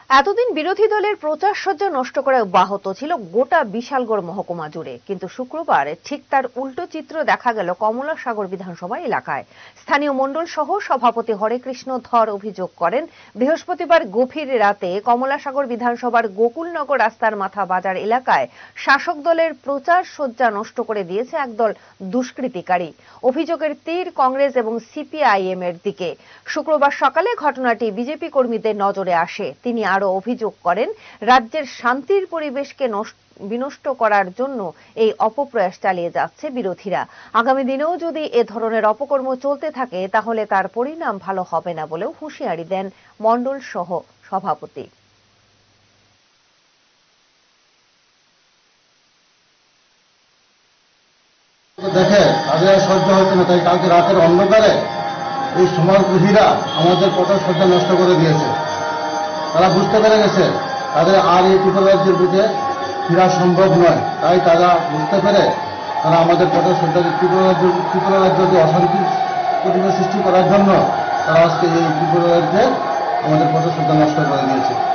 এতদিন বিরোধী দলের প্রচার সজ্জা নষ্ট করা অব্যাহত ছিল গোটা বিশালগড় মহকুমা জুড়ে, কিন্তু শুক্রবার ঠিক তার উল্টো চিত্র দেখা গেল কমলাসাগর বিধানসভা এলাকায়। স্থানীয় মণ্ডল সহ সভাপতি হরেকৃষ্ণ ধর অভিযোগ করেন, বৃহস্পতিবার গভীর রাতে কমলাসাগর বিধানসভার গোকুলনগর রাস্তার মাথা বাজার এলাকায় শাসক দলের প্রচার সজ্জা নষ্ট করে দিয়েছে একদল দুষ্কৃতিকারী। অভিযোগের তীর কংগ্রেস এবং সিপিআইএম এর দিকে। শুক্রবার সকালে ঘটনাটি বিজেপি কর্মীদের নজরে আসে। তিনি আরো অভিযোগ করেন, রাজ্যের শান্তির পরিবেশকে বিনষ্ট করার জন্য এই অপপ্রয়াস চালিয়ে যাচ্ছে বিরোধীরা। আগামী দিনেও যদি এ ধরনের অপকর্ম চলতে থাকে তাহলে তার পরিণাম ভালো হবে না বলেও হুঁশিয়ারি দেন মণ্ডল সহ সভাপতি। দেখে তাদের সহ্য হচ্ছে না, তাই কালকে রাতের অন্ধকারে এই সমাজবিরোধীরা আমাদের প্রচার সজ্জা নষ্ট করে দিয়েছে। তারা বুঝতে পেরে গেছে তাদের আর এই ত্রিপুরা রাজ্যের বুঝে ফেরা সম্ভব নয়, তাই তারা বুঝতে পেরে তারা আমাদের প্রচার সজ্জা ত্রিপুরা রাজ্যকে অশান্তির পরিবেশ সৃষ্টি করার জন্য তারা আজকে এই ত্রিপুরা রাজ্যে আমাদের প্রচার সজ্জা নষ্ট করে দিয়েছে।